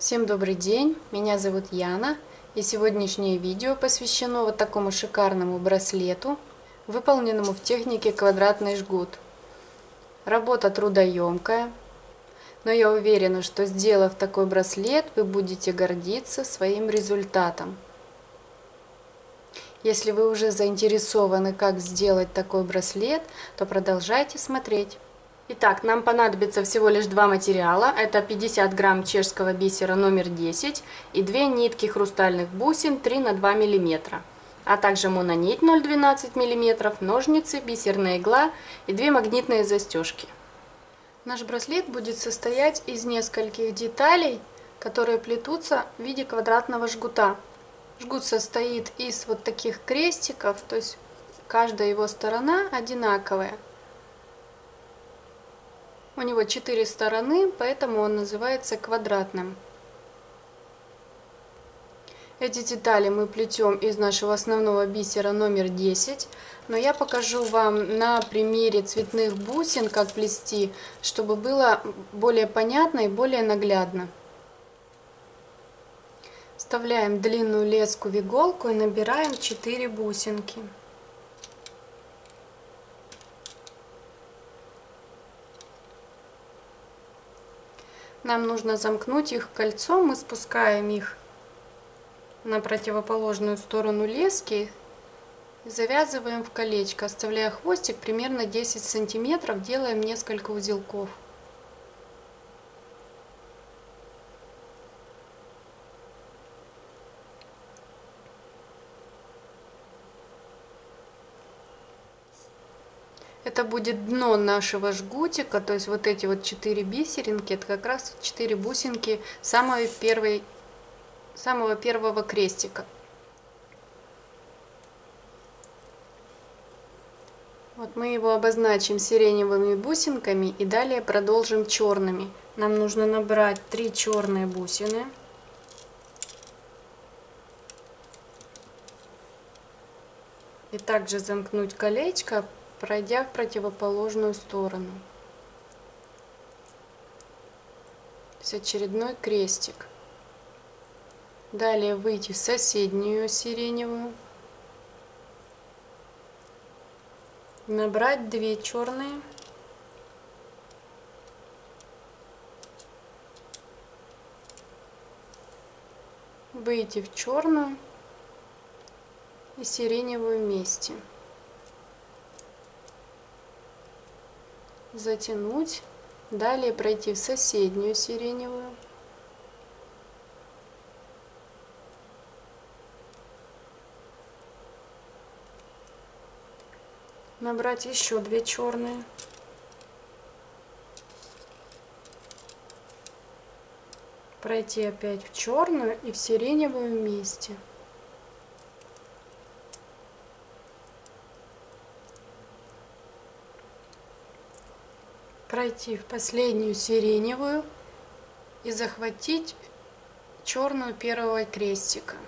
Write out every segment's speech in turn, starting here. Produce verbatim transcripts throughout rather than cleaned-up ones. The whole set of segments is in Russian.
Всем добрый день, меня зовут Яна, и сегодняшнее видео посвящено вот такому шикарному браслету, выполненному в технике квадратный жгут. Работа трудоемкая, но я уверена, что сделав такой браслет, вы будете гордиться своим результатом. Если вы уже заинтересованы, как сделать такой браслет, то продолжайте смотреть. Итак, нам понадобится всего лишь два материала. Это пятьдесят грамм чешского бисера номер десять и две нитки хрустальных бусин три на два миллиметра, а также мононить ноль целых двенадцать сотых миллиметра, ножницы, бисерная игла и две магнитные застежки. Наш браслет будет состоять из нескольких деталей, которые плетутся в виде квадратного жгута. Жгут состоит из вот таких крестиков, то есть каждая его сторона одинаковая. У него четыре стороны, поэтому он называется квадратным. Эти детали мы плетем из нашего основного бисера номер десять, но я покажу вам на примере цветных бусин, как плести, чтобы было более понятно и более наглядно. Вставляем длинную леску в иголку и набираем четыре бусинки. Нам нужно замкнуть их кольцом, мы спускаем их на противоположную сторону лески и завязываем в колечко, оставляя хвостик примерно десять сантиметров, делаем несколько узелков. Это будет дно нашего жгутика, то есть вот эти вот четыре бисеринки, это как раз четыре бусинки самой первой, самого первого крестика. Вот мы его обозначим сиреневыми бусинками и далее продолжим черными. Нам нужно набрать три черные бусины. И также замкнуть колечко, пройдя в противоположную сторону. То есть очередной крестик. Далее выйти в соседнюю сиреневую. Набрать две черные. Выйти в черную и сиреневую вместе. Затянуть, далее пройти в соседнюю сиреневую, набрать еще две черные, пройти опять в черную и в сиреневую вместе. Пройти в последнюю сиреневую и захватить черную первого крестика.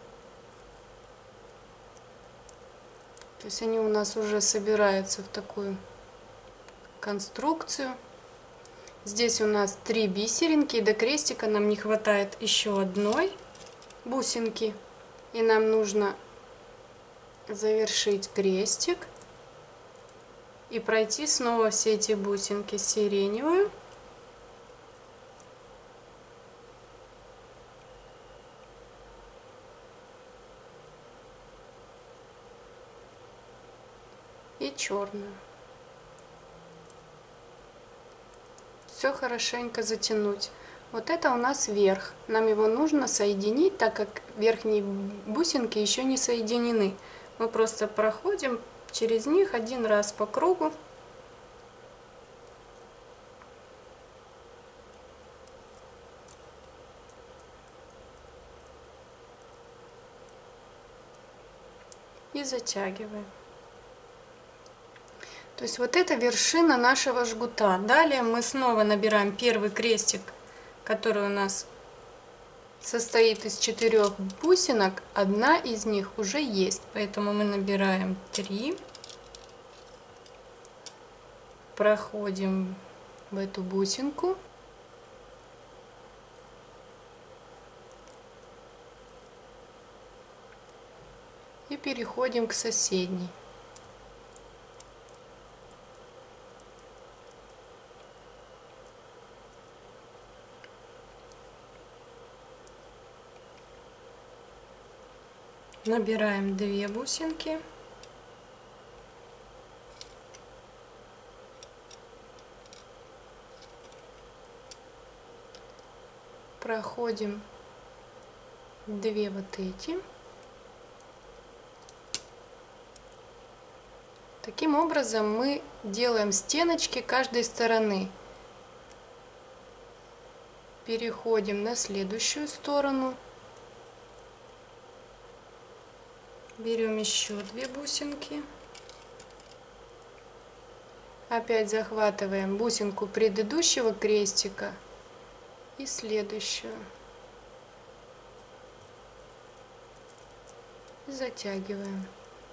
То есть они у нас уже собираются в такую конструкцию. Здесь у нас три бисеринки, и до крестика нам не хватает еще одной бусинки. И нам нужно завершить крестик и пройти снова все эти бусинки сиреневую, и черную. Все хорошенько затянуть. Вот это у нас верх. Нам его нужно соединить, так как верхние бусинки еще не соединены. Мы просто проходим через них один раз по кругу. И затягиваем. То есть вот это вершина нашего жгута. Далее мы снова набираем первый крестик, который у нас состоит из четырех бусинок. Одна из них уже есть, поэтому мы набираем три, проходим в эту бусинку и переходим к соседней. Набираем две бусинки. Проходим две вот эти. Таким образом мы делаем стеночки каждой стороны. Переходим на следующую сторону. Берем еще две бусинки. Опять захватываем бусинку предыдущего крестика и следующую. Затягиваем.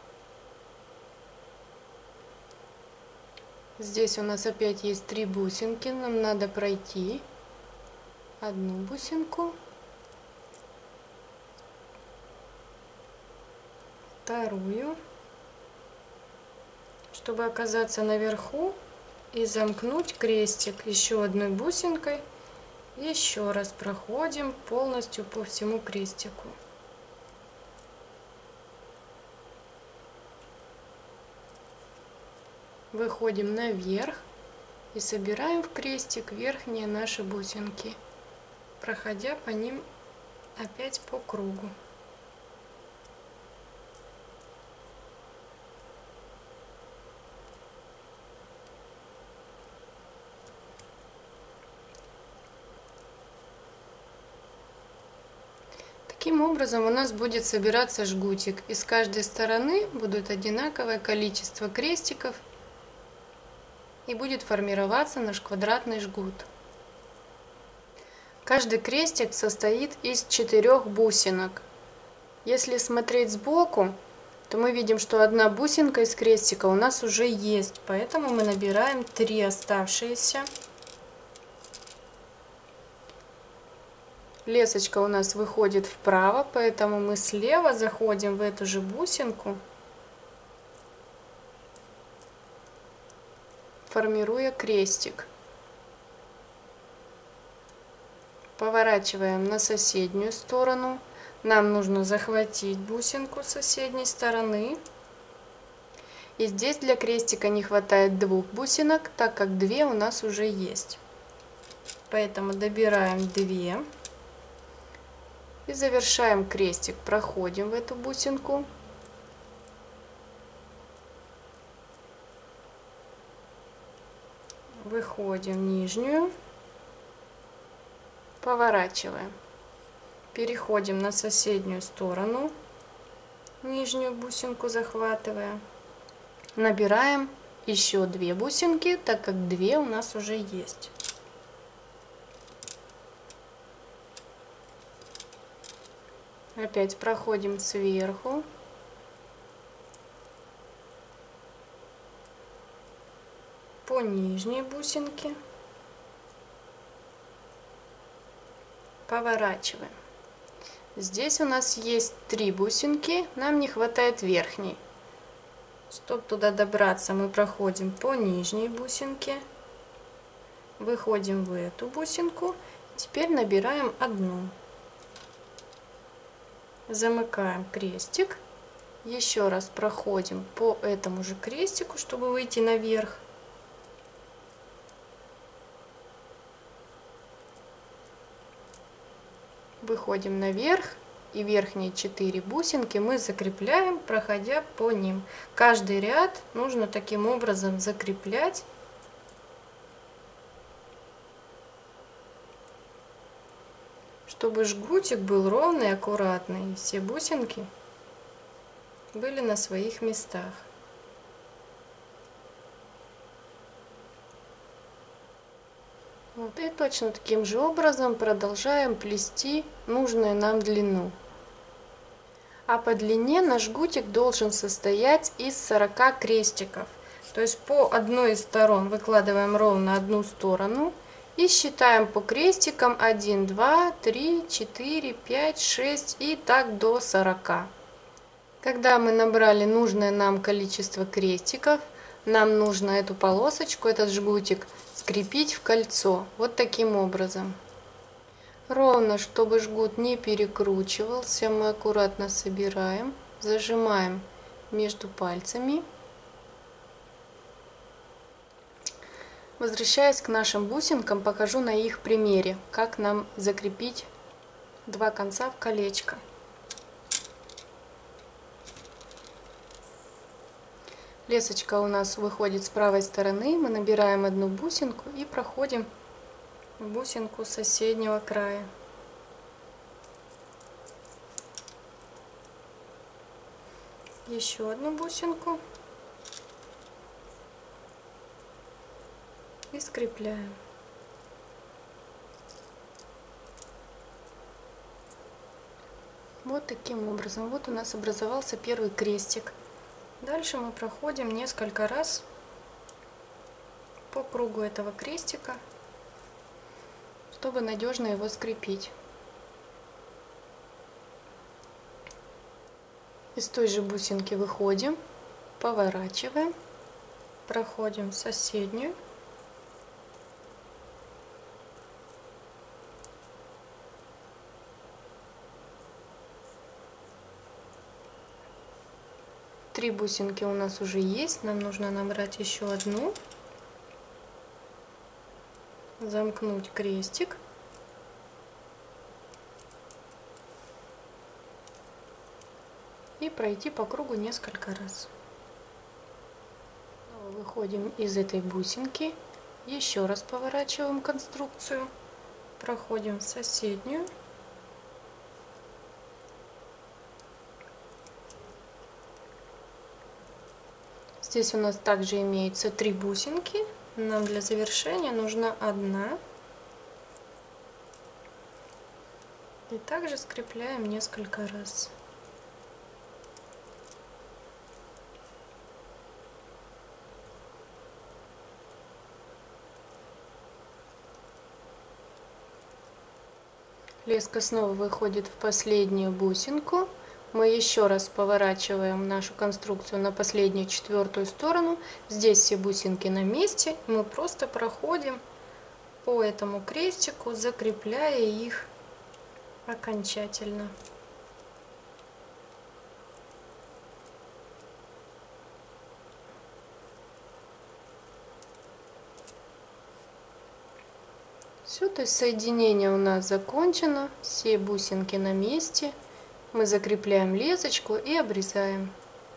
Здесь у нас опять есть три бусинки. Нам надо пройти одну бусинку, вторую, чтобы оказаться наверху, и замкнуть крестик еще одной бусинкой. Еще раз проходим полностью по всему крестику. Выходим наверх и собираем в крестик верхние наши бусинки, проходя по ним опять по кругу. Таким образом у нас будет собираться жгутик, и с каждой стороны будет одинаковое количество крестиков, и будет формироваться наш квадратный жгут. Каждый крестик состоит из четырех бусинок. Если смотреть сбоку, то мы видим, что одна бусинка из крестика у нас уже есть, поэтому мы набираем три оставшиеся. Лесочка у нас выходит вправо, поэтому мы слева заходим в эту же бусинку, формируя крестик. Поворачиваем на соседнюю сторону. Нам нужно захватить бусинку с соседней стороны. И здесь для крестика не хватает двух бусинок, так как две у нас уже есть. Поэтому добираем две. И завершаем крестик. Проходим в эту бусинку. Выходим в нижнюю, поворачиваем, переходим на соседнюю сторону, нижнюю бусинку захватывая, набираем еще две бусинки, так как две у нас уже есть. Опять проходим сверху. По нижней бусинке, поворачиваем. Здесь у нас есть три бусинки, нам не хватает верхней. Чтобы туда добраться, мы проходим по нижней бусинке, выходим в эту бусинку, теперь набираем одну, замыкаем крестик, еще раз проходим по этому же крестику, чтобы выйти наверх. Выходим наверх, и верхние четыре бусинки мы закрепляем, проходя по ним. Каждый ряд нужно таким образом закреплять, чтобы жгутик был ровный, аккуратный, и все бусинки были на своих местах. Вот, и точно таким же образом продолжаем плести нужную нам длину. А по длине наш жгутик должен состоять из сорока крестиков. То есть по одной из сторон выкладываем ровно одну сторону и считаем по крестикам один, два, три, четыре, пять, шесть и так до сорока. Когда мы набрали нужное нам количество крестиков, нам нужно эту полосочку, этот жгутик скрепить в кольцо. Вот таким образом. Ровно, чтобы жгут не перекручивался, мы аккуратно собираем, зажимаем между пальцами. Возвращаясь к нашим бусинкам, покажу на их примере, как нам закрепить два конца в колечко. Лесочка у нас выходит с правой стороны, мы набираем одну бусинку и проходим в бусинку соседнего края. Еще одну бусинку и скрепляем. Вот таким образом. Вот у нас образовался первый крестик. Дальше мы проходим несколько раз по кругу этого крестика, чтобы надежно его скрепить. Из той же бусинки выходим, поворачиваем, проходим соседнюю. Три бусинки у нас уже есть, нам нужно набрать еще одну, замкнуть крестик и пройти по кругу несколько раз. Выходим из этой бусинки, еще раз поворачиваем конструкцию, проходим в соседнюю. Здесь у нас также имеется три бусинки, нам для завершения нужна одна. И также скрепляем несколько раз. Леска снова выходит в последнюю бусинку. Мы еще раз поворачиваем нашу конструкцию на последнюю четвертую сторону. Здесь все бусинки на месте. И мы просто проходим по этому крестику, закрепляя их окончательно. Все, то есть соединение у нас закончено. Все бусинки на месте. Мы закрепляем лесочку и обрезаем.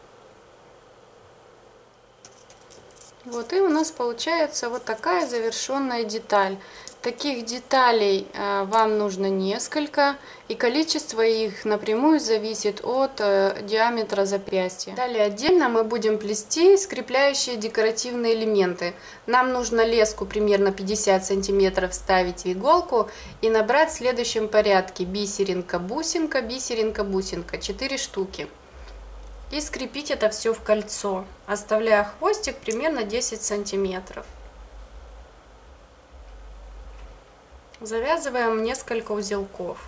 Вот и у нас получается вот такая завершенная деталь. Таких деталей э, вам нужно несколько, и количество их напрямую зависит от э, диаметра запястья. Далее отдельно мы будем плести скрепляющие декоративные элементы. Нам нужно леску примерно пятьдесят сантиметров вставить в иголку и набрать в следующем порядке: бисеринка, бусинка, бисеринка, бусинка, четыре штуки. И скрепить это все в кольцо, оставляя хвостик примерно десять сантиметров. Завязываем несколько узелков.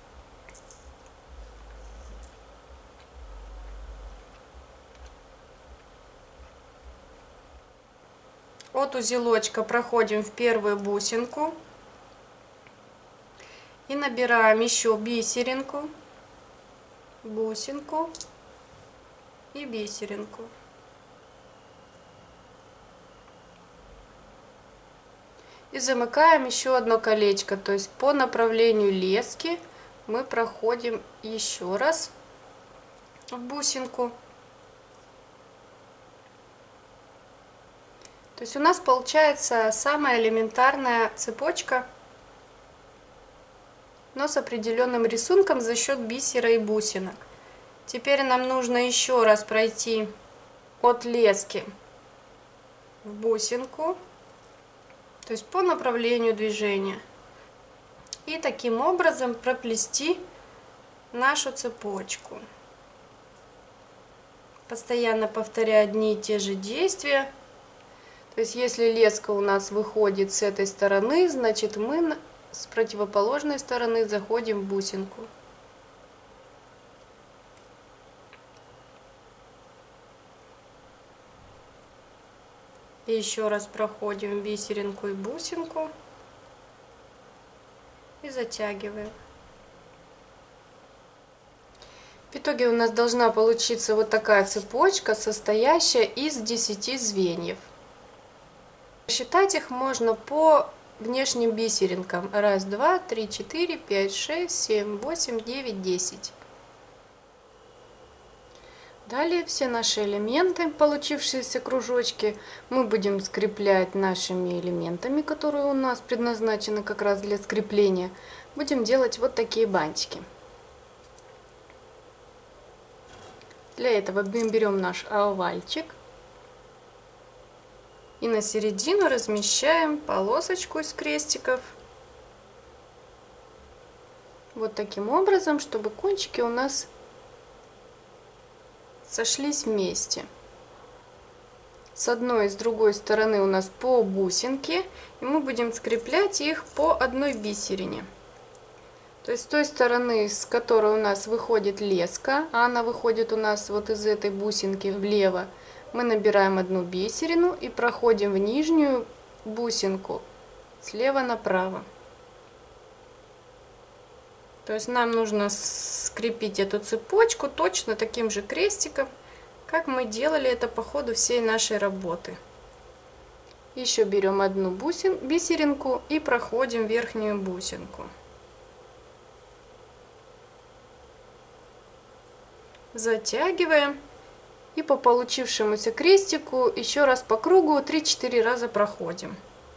От узелочка проходим в первую бусинку и набираем еще бисеринку, бусинку и бисеринку. И замыкаем еще одно колечко, то есть по направлению лески мы проходим еще раз в бусинку. То есть у нас получается самая элементарная цепочка, но с определенным рисунком за счет бисера и бусинок. Теперь нам нужно еще раз пройти от лески в бусинку, то есть по направлению движения. И таким образом проплести нашу цепочку. Постоянно повторяя одни и те же действия. То есть если леска у нас выходит с этой стороны, значит мы с противоположной стороны заходим в бусинку. И еще раз проходим бисеринку и бусинку и затягиваем. В итоге у нас должна получиться вот такая цепочка, состоящая из десяти звеньев. Считать их можно по внешним бисеринкам. Раз, два, три, четыре, пять, шесть, семь, восемь, девять, десять. Далее все наши элементы, получившиеся кружочки, мы будем скреплять нашими элементами, которые у нас предназначены как раз для скрепления. Будем делать вот такие бантики. Для этого мы берем наш овальчик и на середину размещаем полосочку из крестиков. Вот таким образом, чтобы кончики у нас сошлись вместе. С одной и с другой стороны у нас по бусинке, и мы будем скреплять их по одной бисерине. То есть с той стороны, с которой у нас выходит леска, а она выходит у нас вот из этой бусинки влево, мы набираем одну бисерину и проходим в нижнюю бусинку слева направо. То есть нам нужно скрепить эту цепочку точно таким же крестиком, как мы делали это по ходу всей нашей работы. Еще берем одну бусин, бисеринку и проходим верхнюю бусинку. Затягиваем и по получившемуся крестику еще раз по кругу три-четыре раза проходим.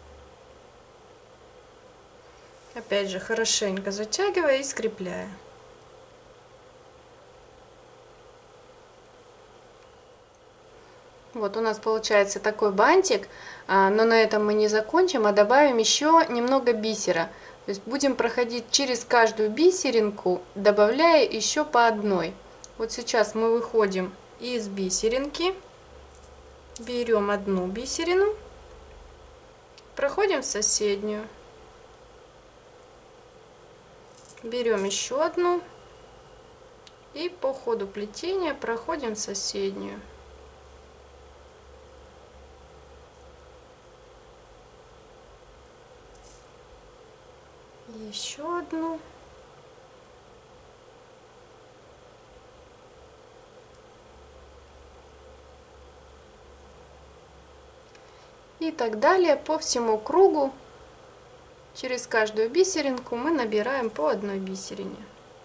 Опять же хорошенько затягивая и скрепляя. Вот у нас получается такой бантик, но на этом мы не закончим, а добавим еще немного бисера. То есть будем проходить через каждую бисеринку, добавляя еще по одной. Вот сейчас мы выходим из бисеринки, берем одну бисерину, проходим в соседнюю, берем еще одну и по ходу плетения проходим в соседнюю. Еще одну. И так далее по всему кругу. Через каждую бисеринку мы набираем по одной бисерине.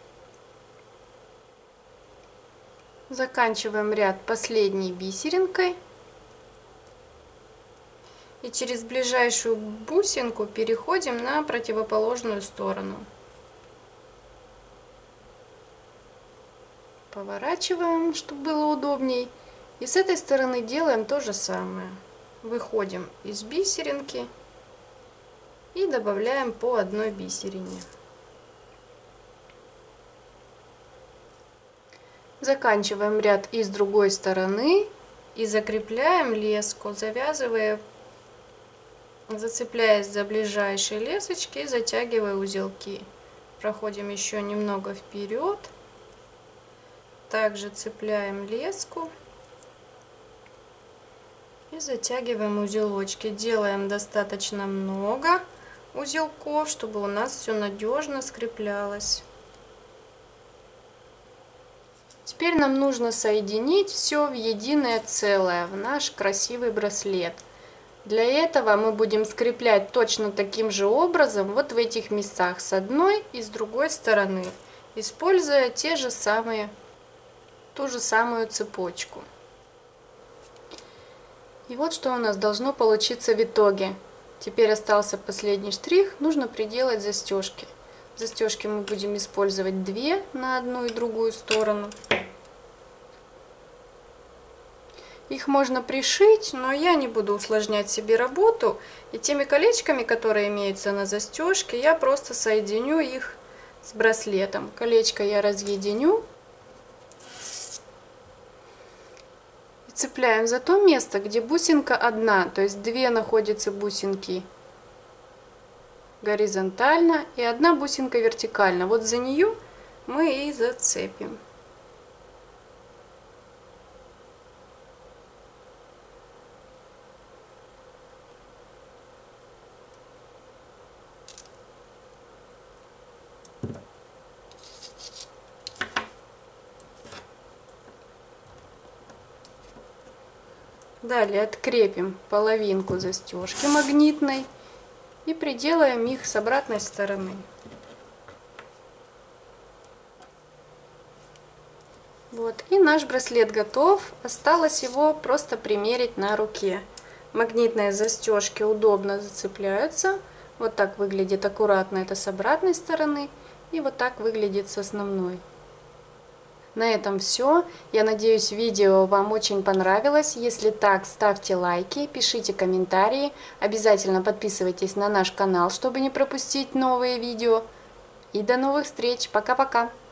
Заканчиваем ряд последней бисеринкой. И через ближайшую бусинку переходим на противоположную сторону. Поворачиваем, чтобы было удобней. И с этой стороны делаем то же самое. Выходим из бисеринки и добавляем по одной бисерине. Заканчиваем ряд и с другой стороны и закрепляем леску, завязывая, зацепляясь за ближайшие лесочки и затягивая узелки. Проходим еще немного вперед, также цепляем леску и затягиваем узелочки. Делаем достаточно много узелков, чтобы у нас все надежно скреплялось. Теперь нам нужно соединить все в единое целое, в наш красивый браслет. Для этого мы будем скреплять точно таким же образом вот в этих местах с одной и с другой стороны, используя те же самые, ту же самую цепочку. И вот что у нас должно получиться в итоге. Теперь остался последний штрих, нужно приделать застежки. Застежки мы будем использовать две на одну и другую сторону. Их можно пришить, но я не буду усложнять себе работу. И теми колечками, которые имеются на застежке, я просто соединю их с браслетом. Колечко я разъединю. Цепляем за то место, где бусинка одна, то есть две находятся бусинки горизонтально и одна бусинка вертикально. Вот за нее мы и зацепим. Далее открепим половинку застежки магнитной и приделаем их с обратной стороны. Вот, и наш браслет готов. Осталось его просто примерить на руке. Магнитные застежки удобно зацепляются. Вот так выглядит аккуратно это с обратной стороны. И вот так выглядит с основной. На этом все. Я надеюсь, видео вам очень понравилось. Если так, ставьте лайки, пишите комментарии. Обязательно подписывайтесь на наш канал, чтобы не пропустить новые видео. И до новых встреч. Пока-пока.